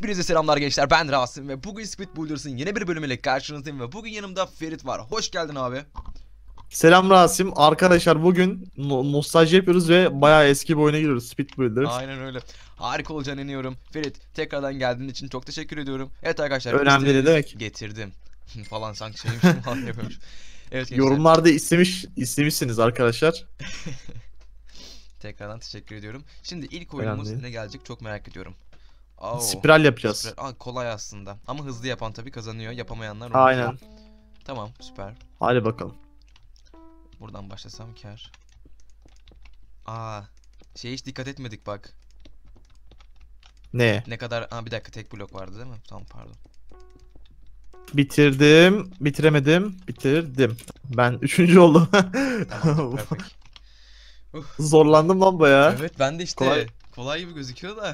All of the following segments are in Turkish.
Hepinize selamlar gençler, ben Rasim ve bugün Speed Builders'ın yeni bir bölümüyle karşınızdayım ve bugün yanımda Ferit var. Hoş geldin abi. Selam Rasim. Arkadaşlar bugün nostalji yapıyoruz ve bayağı eski bir oyuna giriyoruz. Speed Builders. Aynen öyle. Harika olacağına inanıyorum. Ferit, tekrardan geldiğin için çok teşekkür ediyorum. Evet arkadaşlar, Önemli ne demek. getirdim. falan sanki şeymişim falan yapıyormuş. Evet gençler. Yorumlarda istemişsiniz arkadaşlar. Tekrardan teşekkür ediyorum. Şimdi ilk Önemli oyunumuz değil. ne gelecek çok merak ediyorum. Oo, Spiral yapacağız. kolay aslında. Ama hızlı yapan tabii kazanıyor. Yapamayanlar unutuyor. Aynen. Tamam, süper. Hadi bakalım. Buradan başlasam kar. Hiç dikkat etmedik bak. Ne? Ne kadar... bir dakika, tek blok vardı değil mi? Tamam, pardon. Bitirdim. Bitiremedim. Bitirdim. Ben üçüncü oldum. Tamam, perfect. Zorlandım lan bayağı. Evet, ben de işte Kolay. kolay gibi gözüküyor da.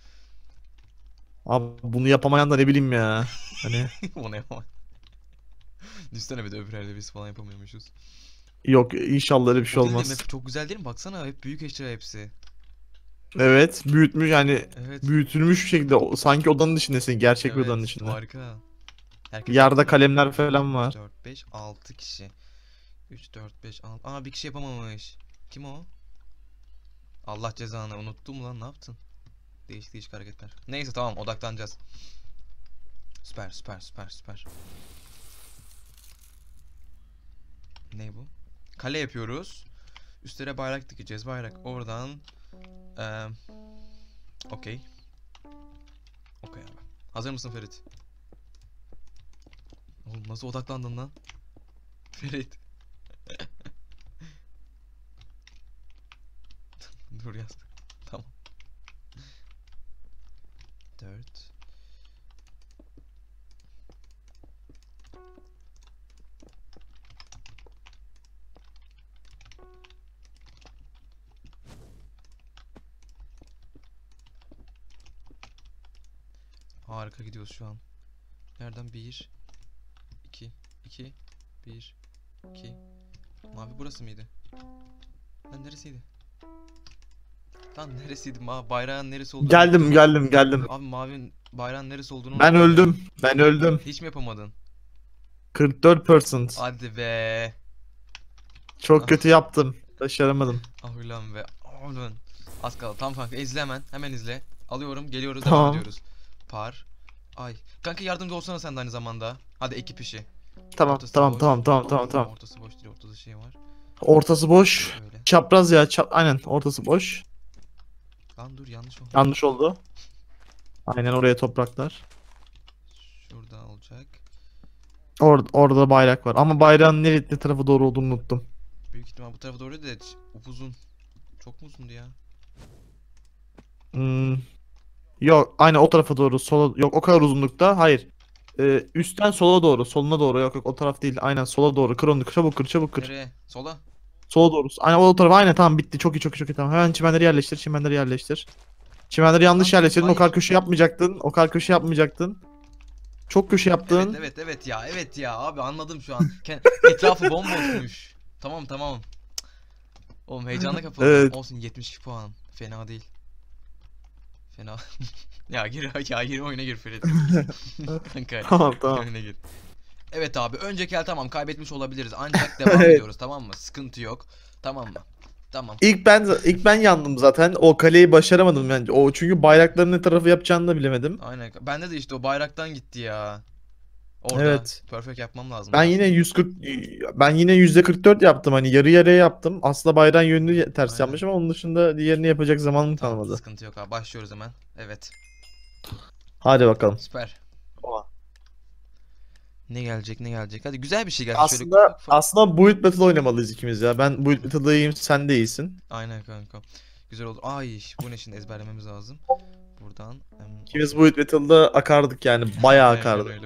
Abi bunu yapamayan da ne bileyim ya. Hani Onu yapamam. Düşünsene, bir de öbür elde biz falan yapamıyormuşuz. yok, inşallah öyle bir şey O değil de olmaz. map çok güzel değil mi? Baksana, hep büyük eşya hepsi. Evet, büyütmüş yani, Evet. büyütülmüş bir şekilde sanki odanın içindesin, gerçek bir odanın Evet, içinde. harika. Herkes yaptı Yerde mı? kalemler falan 3, var. 4, 5, 6 kişi. 3, 4, 5, 6. Bir kişi yapamamış. Kim o? Allah cezanı, unuttum lan, ne yaptın? Değişik değişik hareketler. Neyse, tamam, odaklanacağız. Süper süper süper süper. Ne bu? Kale yapıyoruz. Üstlere bayrak dikeceğiz. Bayrak oradan. Eee Okey. Okey abi. Hazır mısın Ferit? Oğlum, nasıl odaklandın lan? Ferit. Dur yaz. Tamam. 4. Harika gidiyoruz şu an. Nereden? 1 2 2 1 2. Mavi burası mıydı? Lan neresiydi? Lan neresiydi? Bayrağın neresi olduğunu Geldim unuttum. geldim geldim. Abi, mavinin bayrağın neresi olduğunu Ben unuttum ya. öldüm. Ben öldüm. Hiç mi yapamadın? 44%. Hadi be. Çok Ah, kötü yaptım. Başaramadım. ulan be. Ulan. Az kaldı. Tamam kanka, izle hemen. Hemen izle. Alıyorum, geliyoruz, devam Tamam. ediyoruz. Par. Ay. Kanka, yardımcı olsana sen de aynı zamanda. Hadi, ekip işi. Tamam Ortası tamam boş. tamam tamam tamam tamam. Ortası boş değil, ortada şey var. Ortası boş. Şöyle. Çapraz ya. Aynen, ortası boş. Lan dur, yanlış oldu. Yanlış oldu. Aynen, oraya topraklar. Şurada olacak. Orada bayrak var. Ama bayrağın ne tarafı doğru olduğunu unuttum. Büyük ihtimal bu tarafa doğru da upuzun. Çok mu uzundu ya? Hmm, yok, aynen o tarafa doğru. Sola yok, o kadar uzunlukta. Hayır. Üstten sola doğru. Soluna doğru. Yok yok, o taraf değil. Aynen sola doğru. Kır onu. Çabuk kır, çabuk kır. Nereye? Sola. Sola doğru. Aynen o tarafa. Aynen, tamam, bitti. Çok iyi çok iyi çok iyi, tamam. Hemen çimenleri yerleştir. Çimenleri yerleştir. Çimenleri Lan yanlış dur, yerleştirdin. O hayır. kadar köşe yapmayacaktın. O kadar köşe yapmayacaktın. Çok köşe Evet yaptın. evet evet ya, evet ya abi, anladım şu an. Etrafı bomboşmuş. Tamam tamam. Oğlum, heyecana kapıldım. Evet. Olsun, 72 puan. Fena değil. Fena. ya gir oyuna gir Ferit. Kanka, Tamam gir tamam. oyuna gir. Evet abi, önceki el tamam, kaybetmiş olabiliriz ancak devam Evet. ediyoruz, tamam mı? Sıkıntı yok. Tamam mı? Tamam. İlk ben yandım zaten. O kaleyi başaramadım bence. O çünkü bayrakların ne tarafı yapacağını da bilemedim. Aynen. Bende de işte o bayraktan gitti ya. Orada Evet. perfect yapmam Ben lazımdı yine aslında. 140 ben yine %44 yaptım. Hani yarı yarıya yaptım. Aslında bayrağın yönünü ters Aynen. yapmışım ama onun dışında diğerini yapacak zamanım Tamam, kalmadı. sıkıntı yok abi. Başlıyoruz hemen. Evet. Hadi bakalım. Süper. Oha. Ne gelecek ne gelecek? Hadi, güzel bir şey gelsin. Şöyle ufak Aslında ufak. aslında Build Battle oynamalıyız ikimiz ya. Ben Build Battle'da iyiyim, sen de iyisin. Aynen kanka. Güzel olur. Ay, bu ne, şimdi ezberlememiz lazım. Buradan. İkimiz Okey. Build Battle'da akardık yani. Bayağı Aynen akardık. öyle.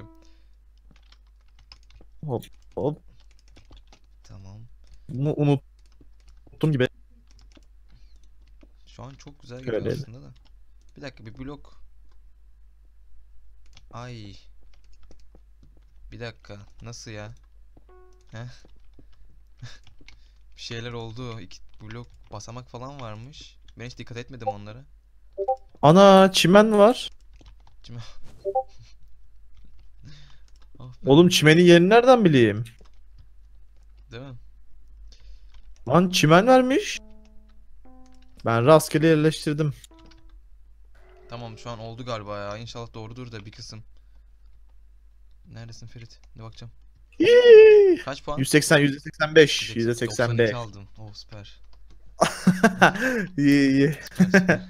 Hop hop. Tamam. Bunu unuttum gibi. Şu an çok güzel gidiyor Şöyle. aslında da. Bir dakika, bir blok. Ay. Bir dakika. Nasıl ya? Heh. Bir şeyler oldu. İki blok basamak falan varmış. Ben hiç dikkat etmedim onlara. Ana, çimen var. Çimen. Ah be, Oğlum çimenin yerini nereden bileyim? değil mi? Lan çimen vermiş. Ben rastgele yerleştirdim. Tamam şu an oldu galiba ya. İnşallah doğrudur da bir kısım. Neredesin Ferit? Ne bakacağım. Hii. Kaç puan? 180, %85, 92 %85. aldım. Oh süper. İyi iyi. Süper süper.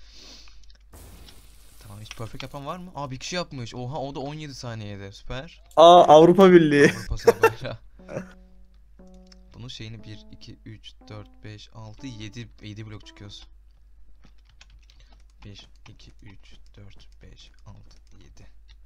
Tamam hiç perfect yapan var mı? Aa bir kişi yapmış. Oha o da 17 saniyede. Süper. Aa, Avrupa Birliği. Avrupa bayrağı. Bunun şeyini 1, 2, 3, 4, 5, 6, 7 blok çıkıyoruz. 1, 2, 3, 4, 5, 6, 7.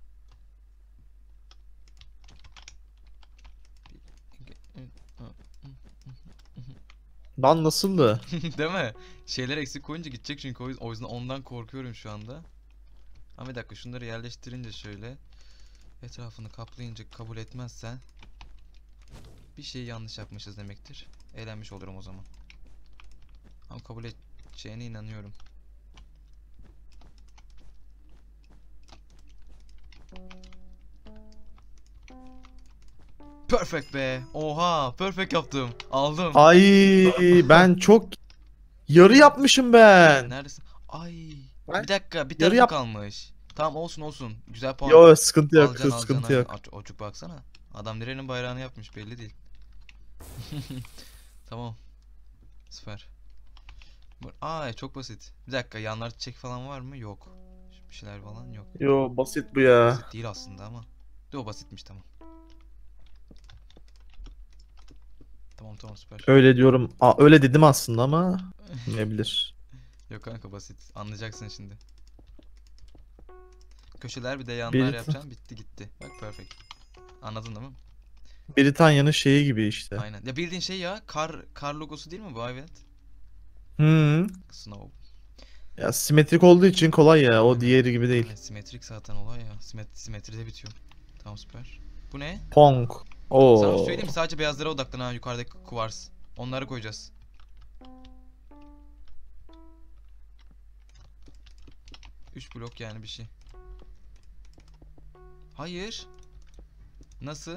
Lan nasıldı? Değil mi? Şeyler eksik koyunca gidecek çünkü o yüzden ondan korkuyorum şu anda. Ama bir dakika şunları yerleştirince şöyle etrafını kaplayınca kabul etmezse bir şey yanlış yapmışız demektir. Eğlenmiş olurum o zaman. Ama kabul edeceğine inanıyorum. Perfect be. Oha, perfect yaptım. Aldım. Ay, ben çok yarı yapmışım ben. Neredesin? Ay. Ben Bir dakika, bir yarı tarafı yap. kalmış. Tamam olsun olsun. Güzel puan. Yo, sıkıntı yok, Alacaksın alacaksın. sıkıntı Aynen. yok. Çocuk baksana. Adam nerenin bayrağını yapmış belli değil. Tamam. Süper. Aa çok basit. Bir dakika yanlar çiçek falan var mı? Yok. Bir şeyler falan yok. Yo, basit bu ya. Basit değil aslında ama. De o basitmiş tamam. Tamam tamam süper. Öyle diyorum. Aa, öyle dedim aslında ama ne bilir. Yok kanka basit. Anlayacaksın şimdi. Köşeler bir de yanlar Brit yapacaksın. Bitti gitti. Bak perfect. Anladın değil mi? Britanya'nın şeyi gibi işte. Aynen. Ya bildiğin şey ya. Kar logosu değil mi bu? Evet. Hı. Snow. Ya simetrik olduğu için kolay ya. O Aynen. diğeri gibi değil. Evet simetrik zaten olay ya. Simetride bitiyor. Tamam süper. Bu ne? Pong. Sana Oo. söyleyeyim mi? Sadece beyazlara odaklan ha yukarıdaki kuvars. Onları koyacağız. Üç blok yani bir şey. Hayır. Nasıl?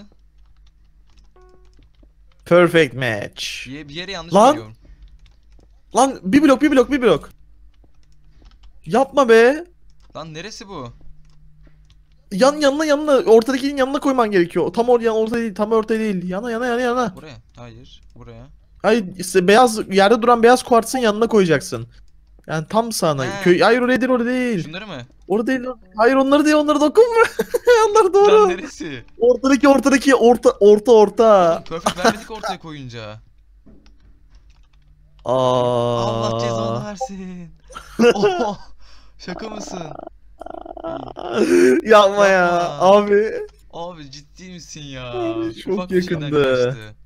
Perfect match. Bir yere yanlış Lan! koyuyorum. Lan bir blok, bir blok, bir blok. Yapma be. Lan neresi bu? Yanına ortadakinin yanına koyman gerekiyor. Tam orta değil, tam orta değil. Yana. Buraya. Hayır. Buraya. Hayır, işte beyaz yerde duran beyaz kuartsın yanına koyacaksın. Yani tam sağına. He. Hayır, orada değil. Şunları mı? Orada değil. Hayır, onları değil, onları dokunma. Onlar Lan doğru. neresi? Ortadaki orta. Oğlum perfect vermedik ortaya koyunca. Allah cezanı Aa. versin. Oho. Şaka mısın? Yapma ya Yapma. abi. Abi ciddi misin ya? Çok Ufak bir şeyden yakındı. kaçtı.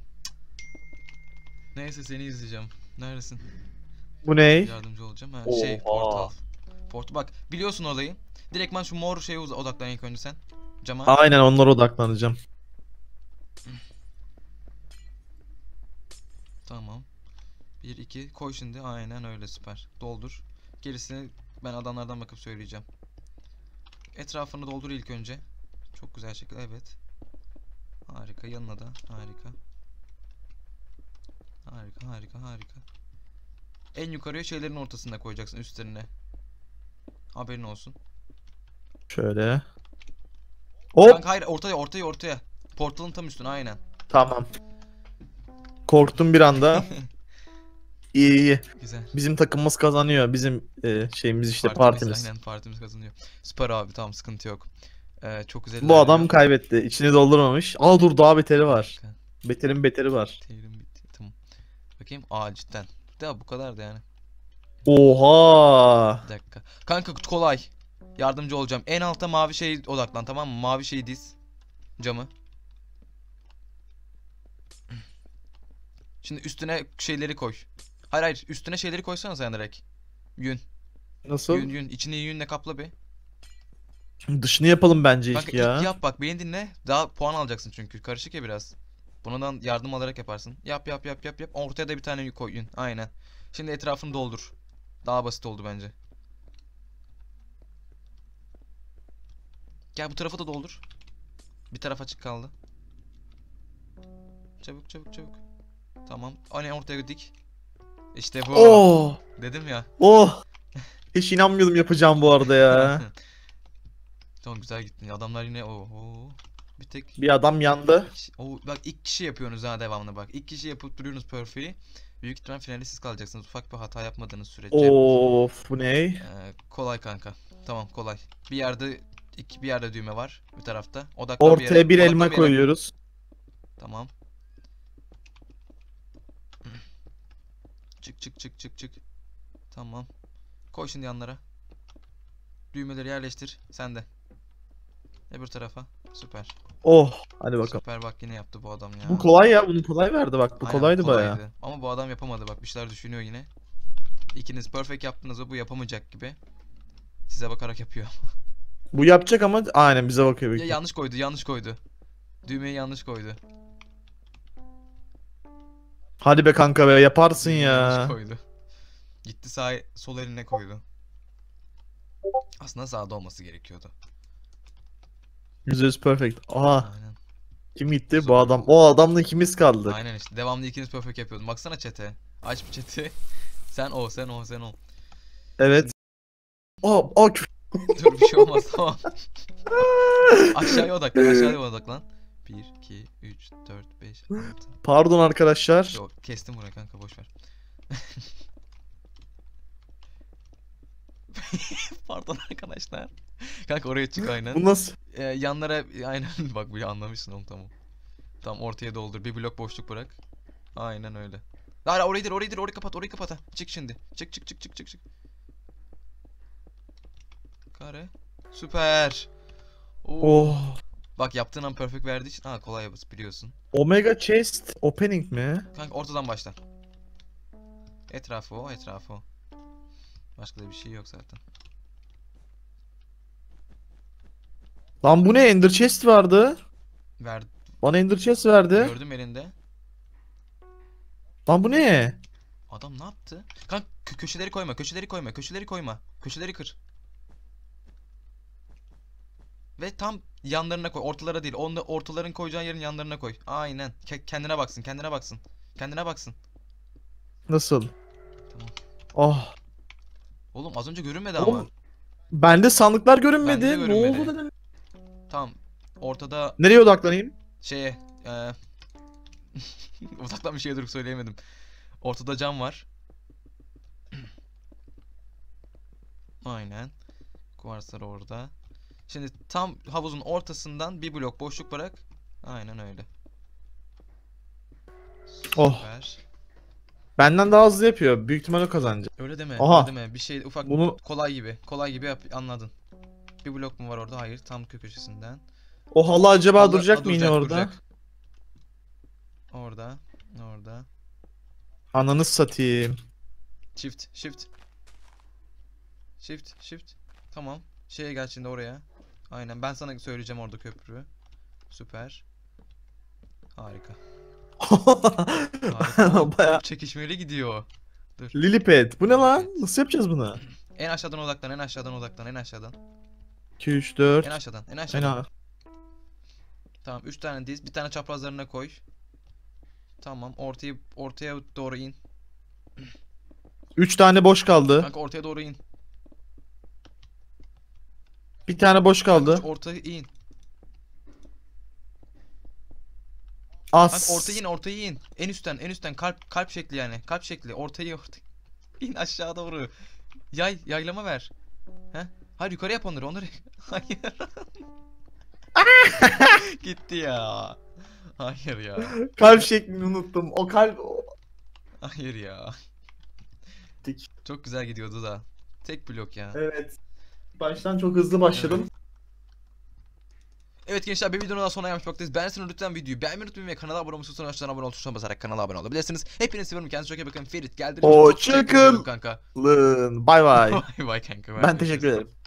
Neyse seni izleyeceğim. Neredesin? Bu ne? Yardımcı olacağım. Ha, şey Oha. portal. Bak biliyorsun olayı. Direktman şu mor şeye odaklan ilk önce sen. Cama. Aynen, onlara odaklanacağım. Tamam. 1 2 koy şimdi. Aynen öyle süper. Doldur. Gerisini ben adamlardan bakıp söyleyeceğim. Etrafını doldur ilk önce. Çok güzel şekilde evet. Harika yanına da harika. Harika. En yukarıya şeylerin ortasında koyacaksın üstlerine. Haberin olsun. Şöyle. Hop. Kanka hayır ortaya. Portalın tam üstüne aynen. Tamam. Korktum bir anda. İyi. Güzel. Bizim takımımız kazanıyor. Bizim şeyimiz işte, partimiz. Aynen partimiz kazanıyor. Süper abi tamam sıkıntı yok. Çok güzel Bu adam ilerliyor. kaybetti. İçini doldurmamış. Aa, dur, daha beteri var. Kanka, Beterin beteri var. Devrim bitti. Tamam. Bakayım. Aa cidden. De bu kadar da yani. Oha. Bir dakika. Kanka kolay. Yardımcı olacağım. En altta mavi şey odaklan tamam mı? Mavi şeyi diz. Camı. Şimdi üstüne şeyleri koy. Hayır üstüne şeyleri koysana sen direkt. Yün. Nasıl? Yün. İçini yünle kapla bir. Dışını yapalım bence Kanka ilk ilk ya. yap bak beni dinle. Daha puan alacaksın çünkü. Karışık ya biraz. Bundan yardım alarak yaparsın. Yap. Ortaya da bir tane koy yün. Aynen. Şimdi etrafını doldur. Daha basit oldu bence. Gel bu tarafa da doldur. Bir taraf açık kaldı. Çabuk çabuk çabuk. Tamam. Hani ortaya dik. İşte bu. Oh. Dedim ya. Oh. Hiç inanmıyordum yapacağım bu arada ya. Tamam güzel gittin. Adamlar yine oho. Bir tek Bir adam yandı. bak ilk kişi yapıyorsunuz ha devamlı bak. İlk kişi yapıp duruyorsunuz perfect'i. Büyük ihtimal finalde siz kalacaksınız. Ufak bir hata yapmadığınız sürece. Of bu ne? Kolay kanka. Tamam kolay. Bir yerde düğme var bir tarafta. Odaklan bir yere. Ortaya bir Odaklan elma bir yere. koyuyoruz. Tamam. Çık çık çık çık çık. Tamam. Koy şimdi yanlara. Düğmeleri yerleştir. Sen de. Öbür tarafa. Süper. Oh. Hadi bakalım. Süper bak yine yaptı bu adam ya. Bu kolay ya. Bunu kolay verdi bak. Bu Aynen, kolaydı kolaydı. bayağı. Ama bu adam yapamadı bak bir şeyler düşünüyor yine. İkiniz perfect yaptınız ve bu yapamayacak gibi. Size bakarak yapıyor. Bu yapacak ama aynen bize bakıyor. Ya büyük yanlış koydu yanlış koydu. Düğmeyi yanlış koydu. Hadi be kanka be yaparsın Düğmeyi ya. yanlış koydu. Gitti sol eline koydu. Aslında sağda olması gerekiyordu. %100 perfect. Aha. Aynen. Kim gitti? Bu Süper. adam. O adamla ikimiz kaldık. Aynen işte devamlı ikiniz perfect yapıyordun. Baksana chat'e. Aç bir chat'i. Sen ol. Evet. O Dur bir şey olmaz tamam. Aşağıya odaklan. 1, 2, 3, 4, 5, 6. pardon arkadaşlar. Yok kestim burayı kanka boşver. Pardon arkadaşlar. Kanka oraya çık aynen. Bu nasıl? Yanlara aynen bak bu anlamışsın oğlum tamam. Tamam ortaya doldur. Bir blok boşluk bırak. Aynen öyle. Hala orayı değil orayı kapat ha. Çık şimdi. Çık. Kare. Süper. Oo. Oh. Bak yaptığın an perfect verdiği için kolay biliyorsun. Omega chest opening mi? Kanka ortadan başla. Etrafı o. Başka da bir şey yok zaten. Lan bu ne? Ender chest vardı. Ver. Bana ender chest verdi. Gördüm elinde. Lan bu ne? Adam ne yaptı? Kanka köşeleri koyma. Köşeleri kır. Ve tam yanlarına koy. Ortalara değil. Ortaların koyacağın yerin yanlarına koy. Aynen. Kendine baksın. Nasıl? Tamam. Oh. Oğlum az önce görünmedi Oğlum, ama. bende sandıklar görünmedi. Bende de Ne görünmedi. oldu dedim. Tamam. Ortada Nereye odaklanayım? şeye uzaktan bir şey dur söyleyemedim. Ortada cam var. Aynen. Kuvarslar orada. Şimdi tam havuzun ortasından bir blok boşluk bırak. Aynen öyle. Oh. Süper. Benden daha hızlı yapıyor. Büyük ihtimalle kazanacak. Öyle deme. Aha. Öyle deme. Bir şey ufak Bunu kolay gibi anladın. Bir blok mu var orada? Hayır. Tam köşesinden. o halı acaba Halı- duracak mı yine orada? duracak. Orada. Ananı satayım. Shift. Tamam. Şeye gel şimdi oraya. Aynen. Ben sana söyleyeceğim orada köprü. Süper. Harika. Oğlum, Bayağı. çok çekişmeli gidiyor. Dur. Lilipad. Bu ne lan? Evet. Nasıl yapacağız bunu? En aşağıdan odaklan. En aşağıdan. 2 3 4. En aşağıdan. Fena. Tamam. 3 tane diz. Bir tane çaprazlarına koy. Tamam. Ortaya doğru in. 3 tane boş kaldı. Kanka ortaya doğru in. Bir tane boş kaldı. Kanka ortaya in. As. Kanka ortaya in. En üstten kalp şekli yani. Kalp şekli. Ortaya in aşağı doğru. Yaylama ver. He? Hayır yukarı yap onları. Hayır. Gitti ya. Hayır ya. Kalp şeklini unuttum. O kalp. Hayır ya. Dik. Çok güzel gidiyordu da. Tek blok ya. Evet. Baştan çok hızlı başladım. Evet gençler bir videonun daha sonuna gelmiş baktayız. Beğenirseniz lütfen videoyu beğenmeyi unutmayın ve kanala abone olmayı aşağıdan abone ol tuşuna basarak kanala abone olabilirsiniz. Hepinizi seviyorum. Kendinize çok iyi bakın. Ferit geldi. Oo, Çok teşekkür çıkın. ediyorum kanka. Bay bay. Bay bay kanka. Ben teşekkür ederim.